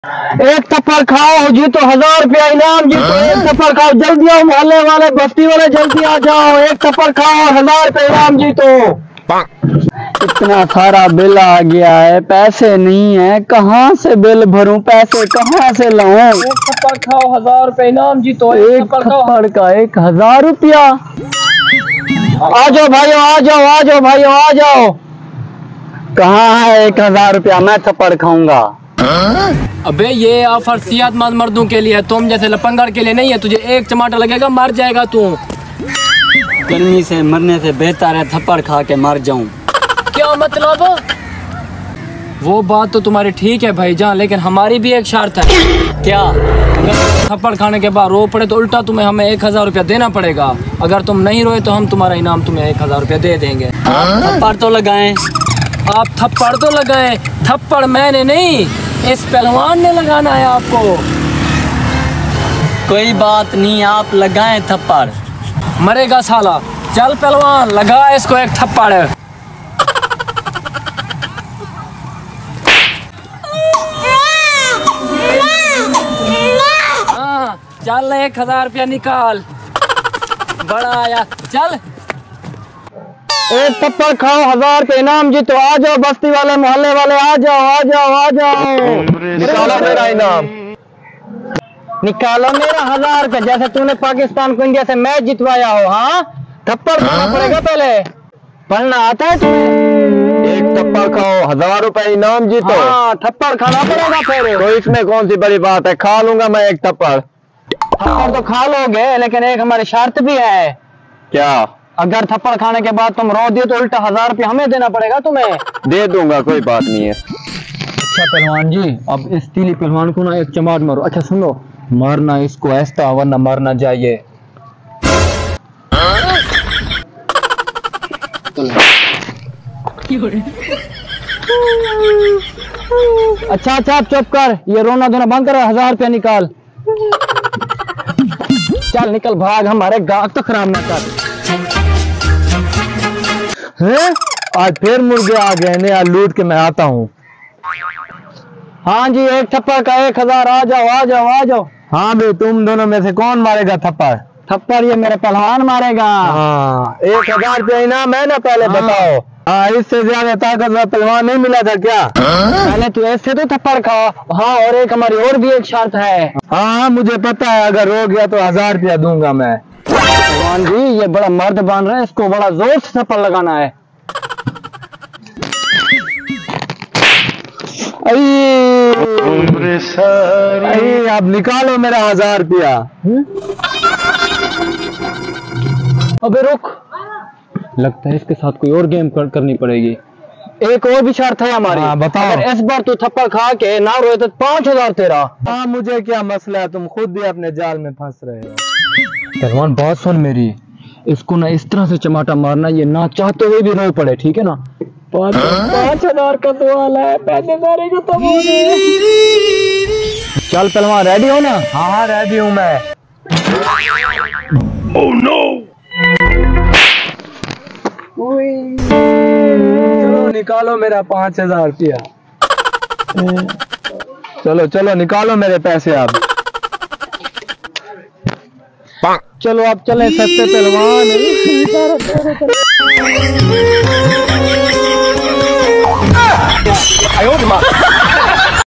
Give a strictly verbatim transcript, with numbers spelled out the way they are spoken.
एक थप्पड़ खाओ जी तो हजार रुपया इनाम जी तो एक थप्पड़ खाओ, जल्दी आओ मोहल्ले वाले बस्ती वाले जल्दी आ जाओ, एक थप्पड़ खाओ हजार रुपया इनाम जी तो। इतना सारा बिल आ गया है, पैसे नहीं है, कहाँ से बिल भरूं, पैसे कहाँ से लाऊं? एक थप्पड़ खाओ हजार रुपया इनाम जी तो। एक थप्पड़ का एक हजार रुपया। आ जाओ भाइयों आ जाओ आ जाओ भाइयों आ जाओ। कहाँ है एक हजार रुपया, मैं थप्पड़ खाऊंगा। अबे ये ऑफर सेहतमंद मर्दों के लिए है, तुम जैसे लपंगड़ के लिए नहीं है। तुझे एक टमाटर लगेगा मर जाएगा तू। गर्मी से मरने से बेहतर है थप्पड़ खा के मर जाऊं। क्या मतलब? वो बात तो तुम्हारी ठीक है भाईजान, लेकिन हमारी भी एक शर्त है। क्या? अगर थप्पड़ खाने के बाद रो पड़े तो उल्टा तुम्हें हमें एक हजार रुपया देना पड़ेगा। अगर तुम नहीं रोए तो हम तुम्हारा इनाम तुम्हें एक हजार रुपया दे देंगे। थप्पड़ तो लगाएं। आप थप्पड़ तो लगाए, थप्पड़ मैंने नहीं इस पहलवान ने लगाना है आपको। कोई बात नहीं, आप लगाएं थप्पड़। मरेगा साला। चल पहलवान लगा इसको एक थप्पड़। हाँ चल एक हजार रुपया निकाल। बड़ा आया चल। एक थप्पड़ खाओ हजार पे इनाम जी तो। आ जाओ बस्ती वाले मोहल्ले वाले आ जाओ आ जाओ आ जाओ। निकालो मेरा इनाम, निकालो मेरा हजार पे। जैसे तूने पाकिस्तान को इंडिया से मैच जितवाया हो। हाँ थप्पड़ खाना पड़ेगा पहले, पढ़ना आता है तुम्हें? एक थप्पड़ खाओ हजार रुपए इनाम जी तो। हाँ थप्पड़ खाना पड़ेगा पहले। तो इसमें कौन सी बड़ी बात है, खा लूंगा मैं एक थप्पड़। थप्पड़ तो खा लोगे, लेकिन एक हमारी शर्त भी है। क्या? अगर थप्पड़ खाने के बाद तुम रो दियो तो उल्टा हजार रुपया हमें देना पड़ेगा तुम्हें। दे दूंगा कोई बात नहीं है। अच्छा पहलवान जी, अब इस तीली पहलवान को ना एक चमाट मारो। अच्छा सुनो, मारना इसको ऐसा वरना मरना चाहिए। अच्छा अच्छा आप चुप कर, ये रोना धोना बंद कर, हजार रुपया निकाल। चल निकल भाग, हमारे गाँव तो खराब ना कर। हैं? आज फिर मुर्गे आ गए ने, आज लूट के मैं आता हूँ। हाँ जी एक थप्पड़ का एक हजार। आ जाओ आ जाओ आ जाओ। हाँ भाई तुम दोनों में से कौन मारेगा थप्पड़? थप्पड़ ये मेरे पहलवान मारेगा। हाँ एक हजार रुपया इनाम है ना, पहले हाँ। बताओ। हाँ इससे ज्यादा ताकतवर पहलवान नहीं मिला था क्या? पहले तू ऐसे तो थप्पड़ खाओ। हाँ और एक हमारी और भी एक शर्त है। हाँ मुझे पता है, अगर रो गया तो हजार रुपया दूंगा मैं। पहलवान जी ये बड़ा मर्द बन रहा है, इसको बड़ा जोर से थप्पड़ लगाना है। अरे आप निकालो मेरा हजार रुपया। अबे रुक, लगता है इसके साथ कोई और गेम कर, करनी पड़ेगी। एक और भी शर्त है हमारी। हाँ, बताओ। अगर इस बार तू थप्पड़ खा के ना रोए तो पांच हजार तेरा। हाँ मुझे क्या मसला है, तुम खुद भी अपने जाल में फंस रहे हो। पहलवान बात सुन मेरी, इसको ना इस तरह से चमाटा मारना ये ना चाहते हुए भी रो पड़े, ठीक है ना? पाँच पाँच हजार का सवाल है, पैसे सारे खत्म हो गए। चल पहलवान रेडी हो ना? हाँ हाँ रेडी हूँ मैं। Oh no. चलो निकालो मेरा पाँच हजार रुपया। चलो चलो निकालो मेरे पैसे आप। चलो आप चले सस्ते पहलवान।